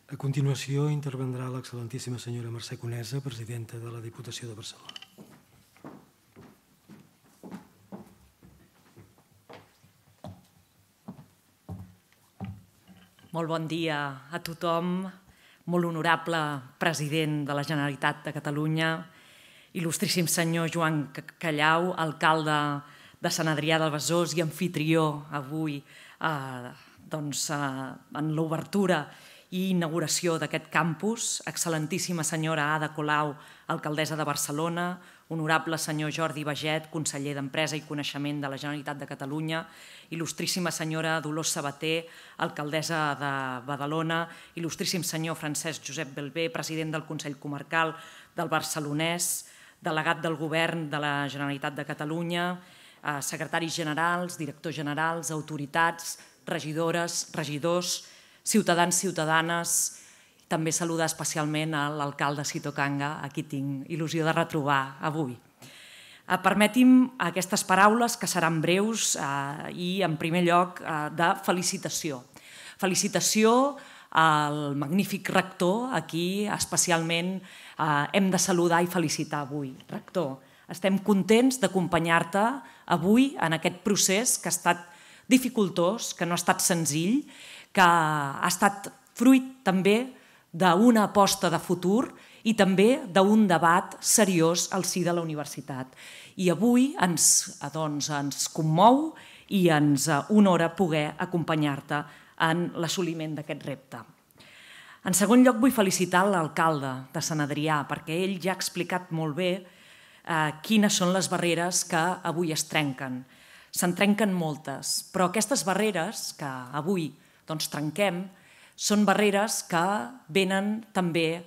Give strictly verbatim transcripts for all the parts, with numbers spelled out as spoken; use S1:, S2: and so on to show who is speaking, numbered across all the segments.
S1: A continuació intervendrà l'excel·lentíssima senyora Mercè Conesa, presidenta de la Diputació de Barcelona.
S2: Molt bon dia a tothom, molt honorable president de la Generalitat de Catalunya, il·lustríssim senyor Joan Callau, alcalde de Sant Adrià del Besòs i anfitrió avui en l'obertura i inauguració d'aquest campus, excel·lentíssima senyora Ada Colau, alcaldessa de Barcelona, honorable senyor Jordi Baget, conseller d'Empresa i Coneixement de la Generalitat de Catalunya, il·lustríssima senyora Dolors Sabater, alcaldessa de Badalona, il·lustríssim senyor Francesc Josep Belbé, president del Consell Comarcal del Barcelonès, delegat del Govern de la Generalitat de Catalunya, secretaris generals, directors generals, autoritats, regidores, regidors, ciutadans, ciutadanes, també saludar especialment a l'alcalde Sito Kanga, a qui tinc il·lusió de retrobar avui. Permeti'm aquestes paraules que seran breus i, en primer lloc, de felicitació. Felicitació al magnífic rector, a qui especialment hem de saludar i felicitar avui. Rector, estem contents d'acompanyar-te avui en aquest procés que ha estat dificultós, que no ha estat senzill, que ha estat fruit també d'una aposta de futur i també d'un debat seriós al si de la universitat. I avui ens commou i ens honora poder acompanyar-te en l'assoliment d'aquest repte. En segon lloc, vull felicitar l'alcalde de Sant Adrià, perquè ell ja ha explicat molt bé quines són les barreres que avui es trenquen. Se'n trenquen moltes, però aquestes barreres que avui trenquem són barreres que venen també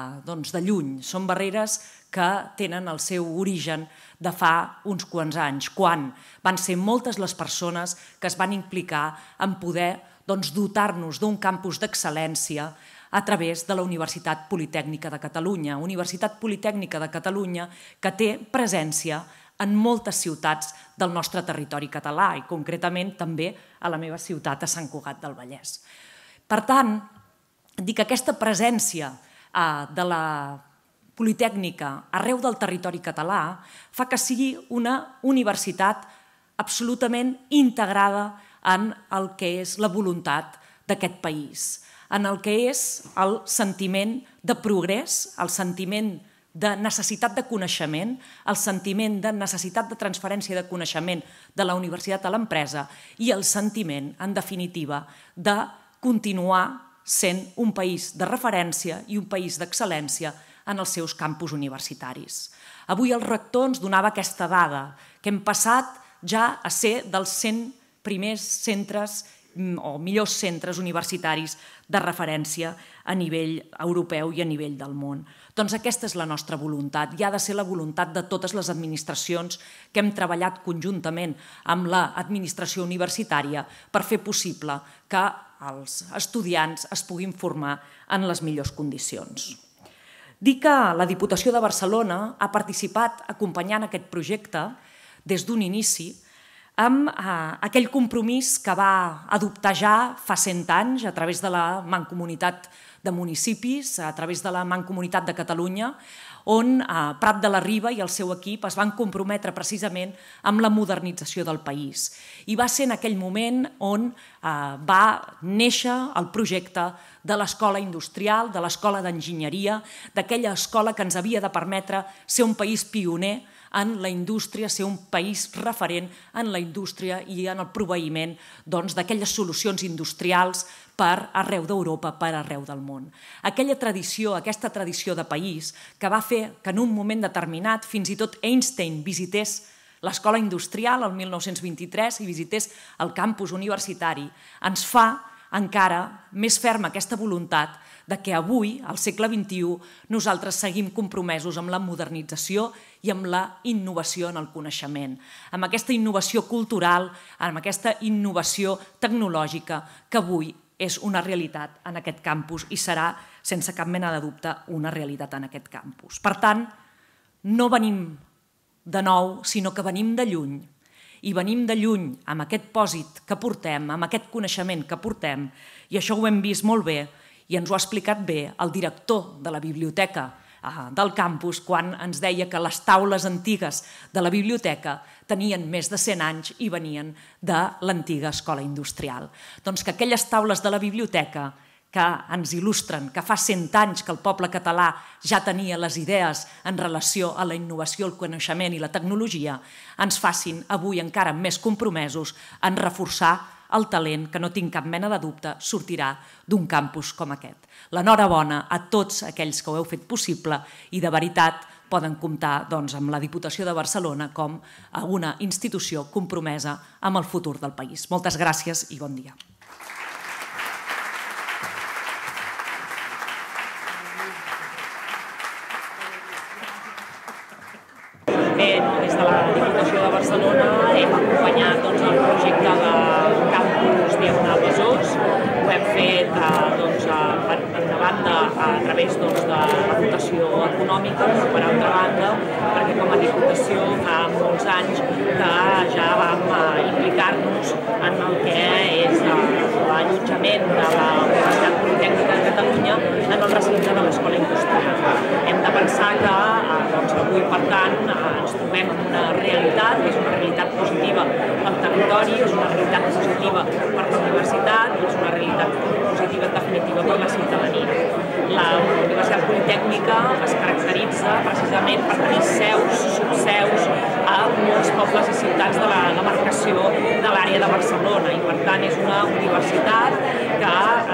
S2: de lluny, són barreres que tenen el seu origen de fa uns quants anys, quan van ser moltes les persones que es van implicar en poder dotar-nos d'un campus d'excel·lència a través de la Universitat Politècnica de Catalunya. Universitat Politècnica de Catalunya que té presència en moltes ciutats del nostre territori català i concretament també a la meva ciutat, a Sant Cugat del Vallès. Per tant, dic que aquesta presència de la Politècnica arreu del territori català fa que sigui una universitat absolutament integrada en el que és la voluntat d'aquest país, en el que és el sentiment de progrés, el sentiment de necessitat de coneixement, el sentiment de necessitat de transferència de coneixement de la universitat a l'empresa i el sentiment, en definitiva, de continuar sent un país de referència i un país d'excel·lència en els seus campus universitaris. Avui el rector ens donava aquesta dada, que hem passat ja a ser dels cent primers centres o millors centres universitaris de referència a nivell europeu i a nivell del món. Doncs aquesta és la nostra voluntat i ha de ser la voluntat de totes les administracions que hem treballat conjuntament amb l'administració universitària per fer possible que els estudiants es puguin formar en les millors condicions. Dic que la Diputació de Barcelona ha participat acompanyant aquest projecte des d'un inici amb aquell compromís que va adoptar ja fa cent anys a través de la Mancomunitat de Municipis, a través de la Mancomunitat de Catalunya, on Prat de la Riba i el seu equip es van comprometre precisament amb la modernització del país. I va ser en aquell moment on va néixer el projecte de l'escola industrial, de l'escola d'enginyeria, d'aquella escola que ens havia de permetre ser un país pioner en la indústria, ser un país referent en la indústria i en el proveïment d'aquelles solucions industrials per arreu d'Europa, per arreu del món. Aquella tradició, aquesta tradició de país que va fer que en un moment determinat fins i tot Einstein visités l'escola industrial el mil nou-cents vint-i-tres i visités el campus universitari, ens fa encara més ferma aquesta voluntat de que avui, al segle vint-i-u, nosaltres seguim compromesos amb la modernització i amb la innovació en el coneixement, amb aquesta innovació cultural, amb aquesta innovació tecnològica que avui és una realitat en aquest campus i serà, sense cap mena de dubte, una realitat en aquest campus. Per tant, no venim de nou, sinó que venim de lluny. I venim de lluny amb aquest pòsit que portem, amb aquest coneixement que portem, i això ho hem vist molt bé, I ens ho ha explicat bé el director de la biblioteca del campus quan ens deia que les taules antigues de la biblioteca tenien més de cent anys i venien de l'antiga escola industrial. Doncs que aquelles taules de la biblioteca que ens il·lustren que fa cent anys que el poble català ja tenia les idees en relació a la innovació, el coneixement i la tecnologia, ens facin avui encara més compromesos en reforçar el talent que, no tinc cap mena de dubte, sortirà d'un campus com aquest. L'enhorabona a tots aquells que ho heu fet possible i de veritat poden comptar amb la Diputació de Barcelona com a una institució compromesa amb el futur del país. Moltes gràcies i bon dia. Bé, des de la Diputació de Barcelona hem acompanyat el projecte del campus Diagonal Besòs. Ho hem fet per una banda a través de la dotació econòmica, però per altra banda perquè com a Diputació fa molts anys que ja vam implicar-nos en el que és l'allotjament de la Universitat Politècnica de Catalunya en el recinte de l'Escola Industrial. Hem de pensar que avui, per tant, ens trobem en una realitat que és una realitat positiva pel territori, és una realitat positiva per la universitat i és una realitat positiva en definitiva per la ciutadania. La Universitat Politècnica es caracteritza precisament per tenir seus, subseus a molts pobles i ciutats de la demarcació de l'àrea de Barcelona i per tant és una universitat que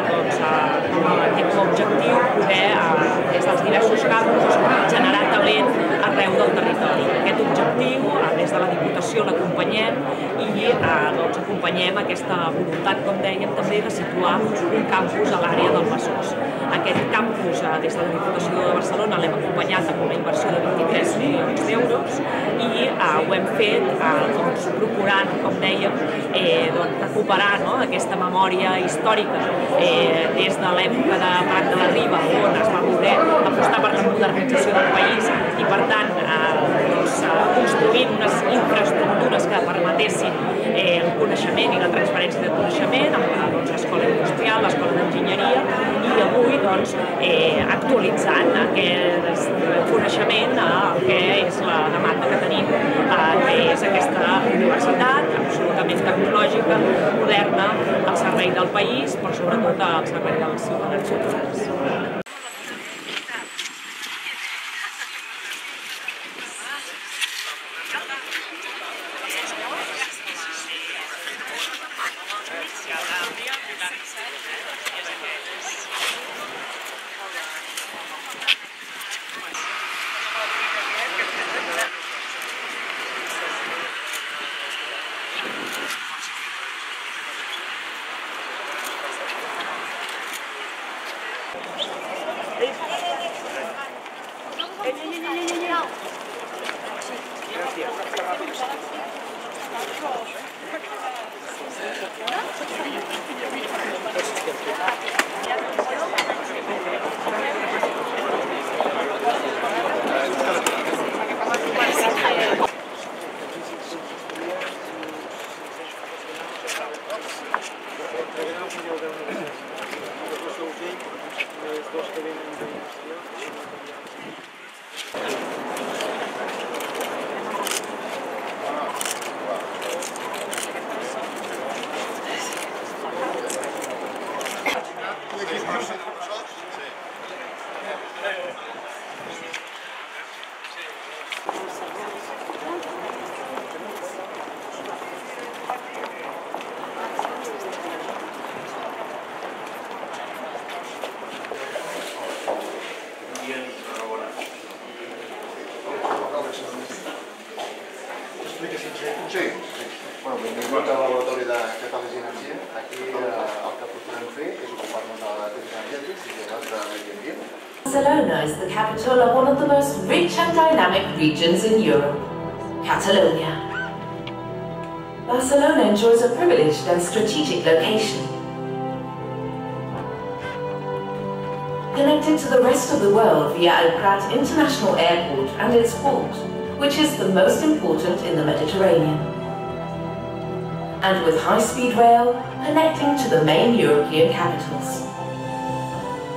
S2: té com a objectiu poder, des dels diversos campus, generar talent arreu del territori. Aquest objectiu, des de la Diputació, l'acompanyem i acompanyem aquesta voluntat, com dèiem, també de situar un campus a l'àrea del Besòs. Aquest campus, des de la Diputació de Barcelona, l'hem acompanyat amb una inversió de vint-i-tres milions d'euros i ho hem fet procurant, com dèiem, recuperar aquesta memòria històrica des de l'època de Prat de la Riba, on es va poder apostar per la modernització del país i, per tant, construint unes infraestructures que permetessin el coneixement i la transferència de coneixement amb l'escola industrial, l'escola d'enginyeria i avui actualitzant aquest coneixement al que és la demanda que tenim, que és aquesta universitat absolutament tecnològica, moderna, al servei del país, però sobretot al servei dels ciutadans i ciutadanes.
S3: Sí, bueno, benvingut al laboratori de catàlisi i energia. Aquí el que procurem fer és ocupar-nos de la temes energètics i temes de medi ambient.
S4: Barcelona is the capital of one of the most rich and dynamic regions in Europe, Catalonia. Barcelona enjoys a privileged and strategic location. Connected to the rest of the world via El Prat International Airport and its port, which is the most important in the Mediterranean. And with high-speed rail connecting to the main European capitals.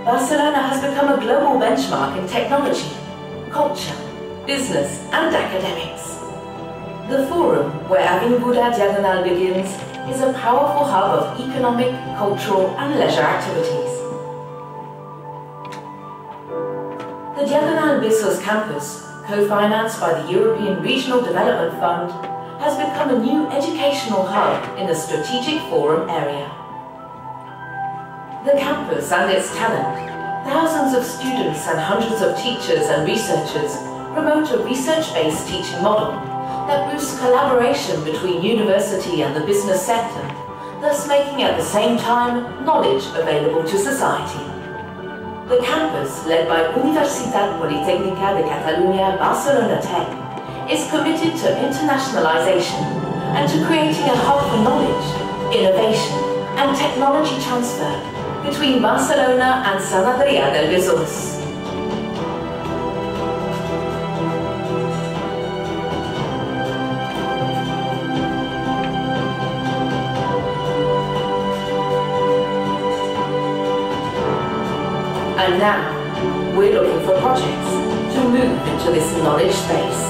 S4: Barcelona has become a global benchmark in technology, culture, business and academics. The forum, where Avinguda Diagonal begins, is a powerful hub of economic, cultural and leisure activities. The Diagonal Besós campus, co-financed by the European Regional Development Fund, has become a new educational hub in the strategic forum area. The campus and its talent, thousands of students and hundreds of teachers and researchers promote a research-based teaching model that boosts collaboration between university and the business sector, thus making at the same time knowledge available to society. The campus, led by Universitat Politécnica de Catalunya Barcelona Tech, is committed to internationalization and to creating a hub for knowledge, innovation and technology transfer between Barcelona and Sant Adrià del Besòs. And now, we're looking for projects to move into this knowledge space.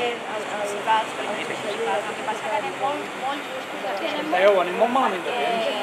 S5: Tenen molt malament de temps.